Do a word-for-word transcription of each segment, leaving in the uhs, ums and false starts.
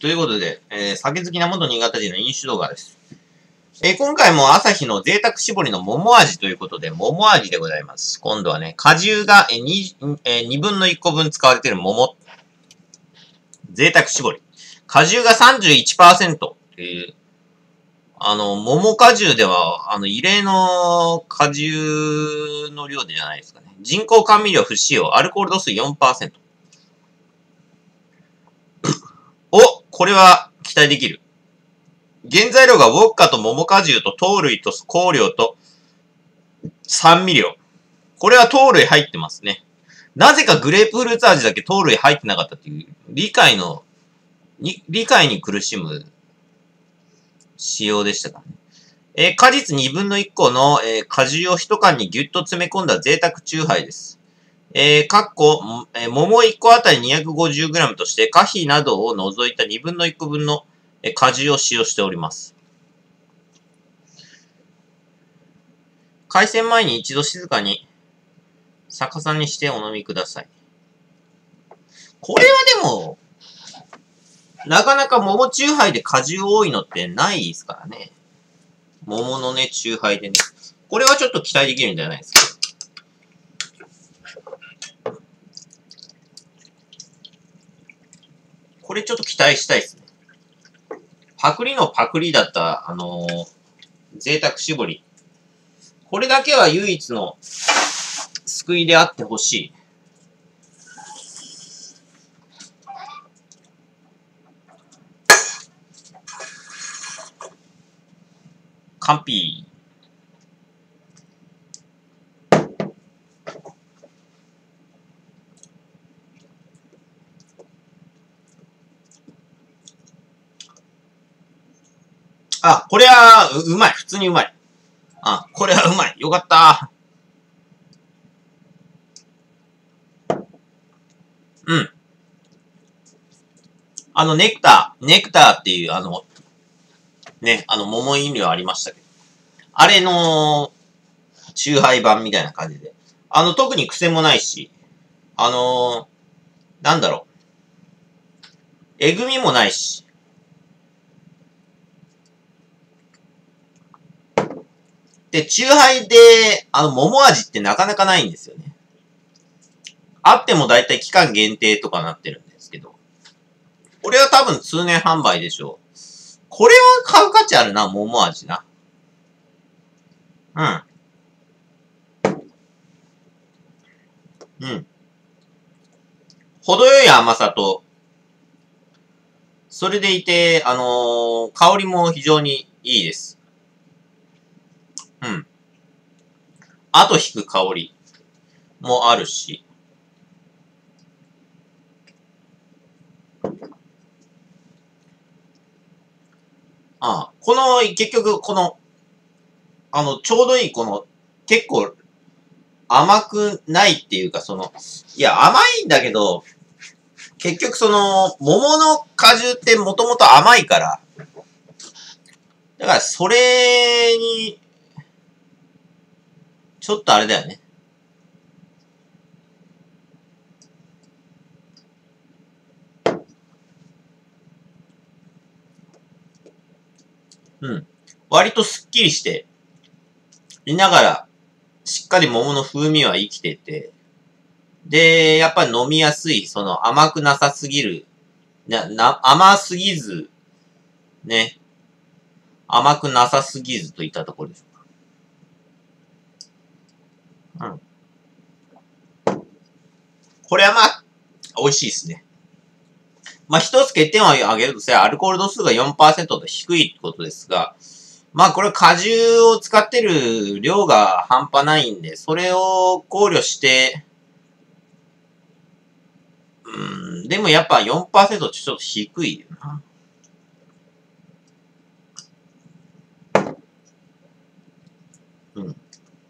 ということで、えー、酒好きな元新潟人の飲酒動画です。えー、今回も朝日の贅沢搾りの桃味ということで、桃味でございます。今度はね、果汁がに、えー、にぶんのいっこぶん使われている桃。贅沢搾り。果汁が さんじゅういちパーセント っていう、あの、桃果汁では、あの、異例の果汁の量でじゃないですかね。人工甘味料不使用、アルコール度数 よんパーセント。お、これは期待できる。原材料がウォッカと桃果汁と糖類と香料と酸味料。これは糖類入ってますね。なぜかグレープフルーツ味だけ糖類入ってなかったっていう、理解の、に理解に苦しむ仕様でしたかね。えー、果実にぶんのいっこの、えー、果汁を一缶にギュッと詰め込んだ贅沢チューハイです。えー、かっこ、えー、桃いっこあたり にひゃくごじゅうグラム として、果皮などを除いたにぶんのいっこぶんの、えー、果汁を使用しております。開栓前に一度静かに逆さにしてお飲みください。これはでも、なかなか桃チューハイで果汁多いのってないですからね。桃のね、チューハイでね。これはちょっと期待できるんじゃないですか。これちょっと期待したいですね。パクリのパクリだった、あのー、贅沢搾り。これだけは唯一の救いであってほしい。完璧。あ、これはう、うまい。普通にうまい。あ、これはうまい。よかった。うん。あの、ネクター、ネクターっていう、あの、ね、あの、桃飲料ありましたけど。あれの、チューハイ版みたいな感じで。あの、特に癖もないし、あのー、なんだろう。えぐみもないし。で、チューハイで、あの、桃味ってなかなかないんですよね。あってもだいたい期間限定とかなってるんですけど。これは多分通年販売でしょう。これは買う価値あるな、桃味な。うん。うん。程よい甘さと、それでいて、あのー、香りも非常にいいです。うん。後引く香りもあるし。ああ、この、結局、この、あの、ちょうどいい、この、結構、甘くないっていうか、その、いや、甘いんだけど、結局その、桃の果汁ってもともと甘いから、だからそれに、ちょっとあれだよね。うん。割とスッキリして、いながら、しっかり桃の風味は生きてて、で、やっぱり飲みやすい、その甘くなさすぎる、な、な、甘すぎず、ね、甘くなさすぎずといったところでしょうか。うん。これはまあ、美味しいですね。まあ一つ欠点を挙げるとすれば、アルコール度数が よんパーセント と低いってことですが、まあこれ果汁を使ってる量が半端ないんで、それを考慮して、うん、でもやっぱ よんパーセント ってちょっと低いよな。うん。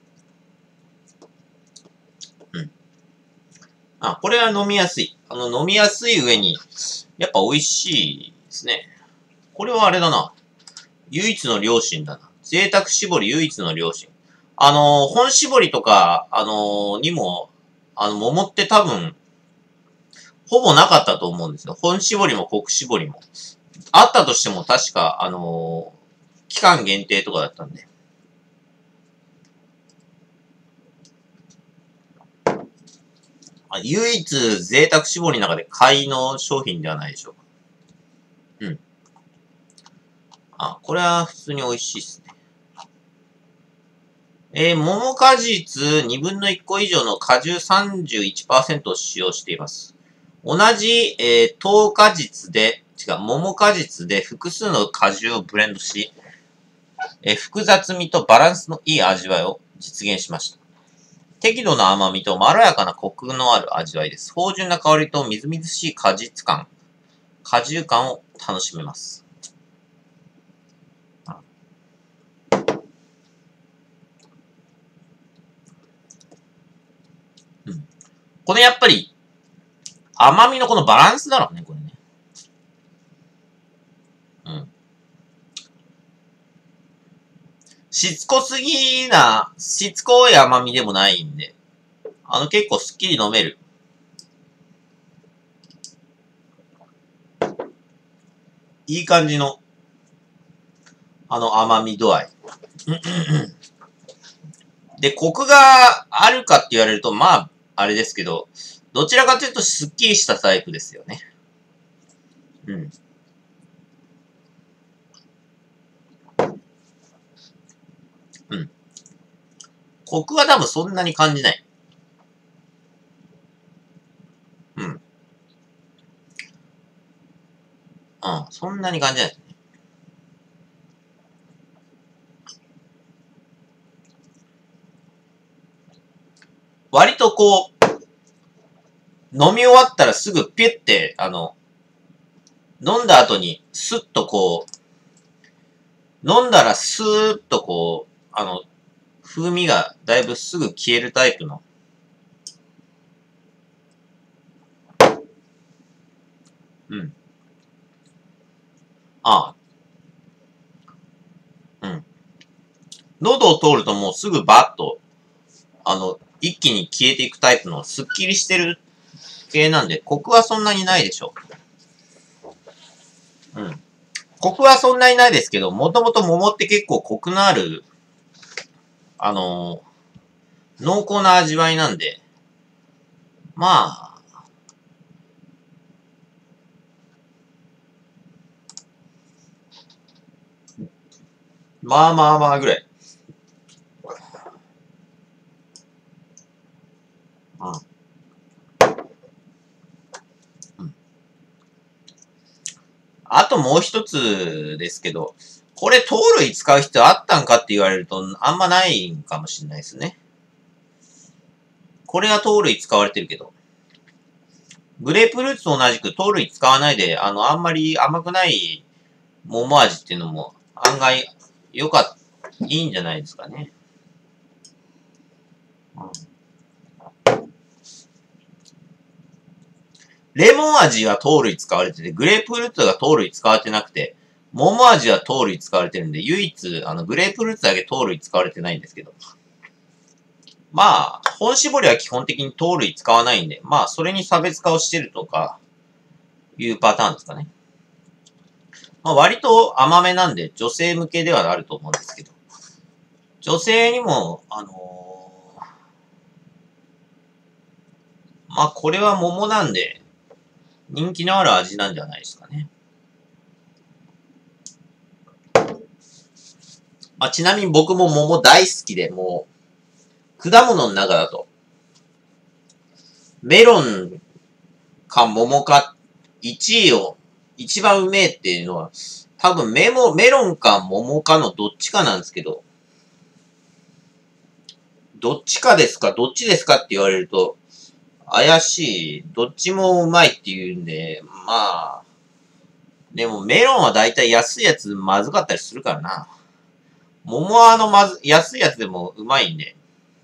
うん。あ、これは飲みやすい。あの、飲みやすい上に、やっぱ美味しいですね。これはあれだな。唯一の良心だな。贅沢絞り唯一の良心。あの、本絞りとか、あの、にも、あの、桃って多分、ほぼなかったと思うんですよ。本絞りも国絞りも。 あったとしても確か、あのー、期間限定とかだったんで。唯一贅沢絞りの中で買いの商品ではないでしょうか。うん。あ、これは普通に美味しいですね。えー、桃果実にぶんのいっこ以上の果汁 さんじゅういちパーセント を使用しています。同じ、えー、糖果実で、違う、桃果実で複数の果汁をブレンドし、えー、複雑味とバランスのいい味わいを実現しました。適度な甘みとまろやかなコクのある味わいです。芳醇な香りとみずみずしい果実感、果汁感を楽しめます。うん。これやっぱり、甘みのこのバランスだろうね、これね。うん。しつこすぎな、しつこい甘みでもないんで、あの結構すっきり飲める。いい感じの、あの甘み度合い。で、コクがあるかって言われると、まあ、あれですけど、どちらかというとすっきりしたタイプですよね。うん。うん。コクは多分そんなに感じない。うん。うん。そんなに感じないですね。割とこう、飲み終わったらすぐピュって、あの、飲んだ後にスッとこう、飲んだらスーッとこう、あの、風味がだいぶすぐ消えるタイプの。うん。ああ。うん。喉を通るともうすぐバッと、あの、一気に消えていくタイプのスッキリしてる系なんで、コクはそんなにないでしょう。うん。コクはそんなにないですけど、もともと桃って結構コクのある、あのー、濃厚な味わいなんで、まあ、まあまあまあぐらい。うん。うん。あともう一つですけど、これ糖類使う必要あったんかって言われると、あんまないんかもしれないですね。これは糖類使われてるけど。グレープフルーツと同じく糖類使わないで、あの、あんまり甘くない桃味っていうのも案外良かった、いいんじゃないですかね。うん、レモン味は糖類使われてて、グレープフルーツが糖類使われてなくて、桃味は糖類使われてるんで、唯一、あの、グレープフルーツだけ糖類使われてないんですけど。まあ、本搾りは基本的に糖類使わないんで、まあ、それに差別化をしてるとか、いうパターンですかね。まあ、割と甘めなんで、女性向けではあると思うんですけど。女性にも、あのー、まあ、これは桃なんで、人気のある味なんじゃないですかね。まあ、ちなみに僕も桃大好きで、もう、果物の中だと、メロンか桃かいちいを一番うめえっていうのは、多分メモ、メロンか桃かのどっちかなんですけど、どっちかですか、どっちですかって言われると、怪しい。どっちもうまいって言うんで、まあ、でもメロンはだいたい安いやつまずかったりするからな。桃はあのまず、安いやつでもうまいんで。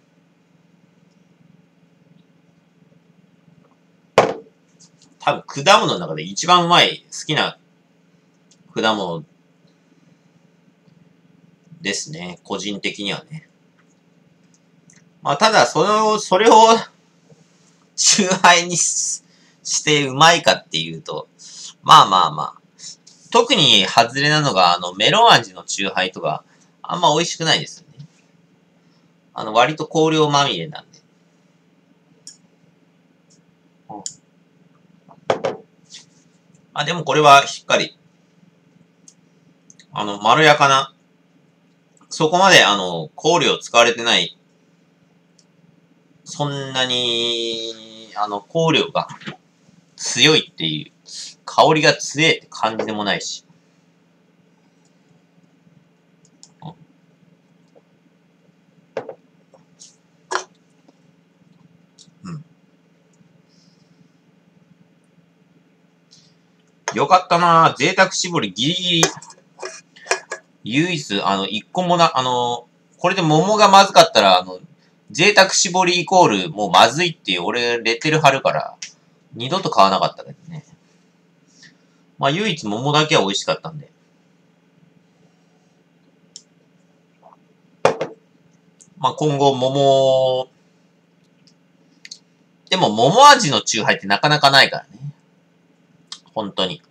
多分果物の中で一番うまい、好きな果物ですね。個人的にはね。まあただ、それを、それを、チューハイにししてうまいかっていうと、まあまあまあ。 特に外れなのが、あの、メロン味のチューハイとか、あんま美味しくないですよね。あの、割と香料まみれなんで。あ、でもこれはしっかり、あの、まろやかな、そこまで、あの、香料使われてない、そんなに、あの、香料が強いっていう、香りが強いって感じでもないし。うん。よかったなぁ。贅沢絞りギリギリ。唯一、あの、一個もな、あの、これで桃がまずかったら、あの、贅沢絞りイコール、もうまずいっていう、俺、レッテル貼るから、二度と買わなかったけどね。まあ、唯一桃だけは美味しかったんで。まあ、今後、桃、でも、桃味のチューハイってなかなかないからね。本当に。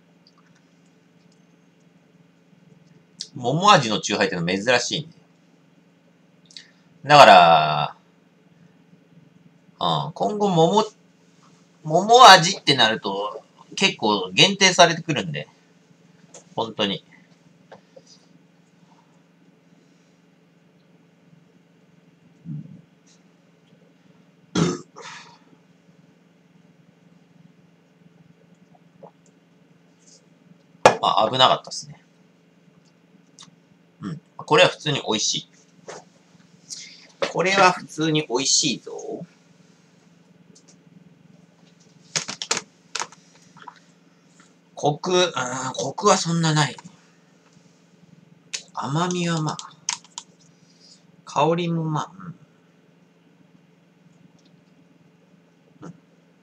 桃味のチューハイっての珍しいんで。だから、うん、今後桃、桃味ってなると、結構限定されてくるんで。本当に。まあ、危なかったですね。うん。これは普通に美味しい。これは普通に美味しいぞ。コク、うん、コクはそんなない。甘みはまあ。香りもまあ、うん。うん、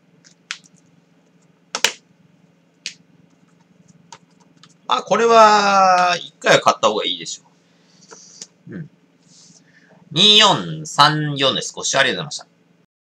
あ、これは、一回は買った方がいいでしょう。うん。にーよんさんよんです。ご視聴ありがとうございました。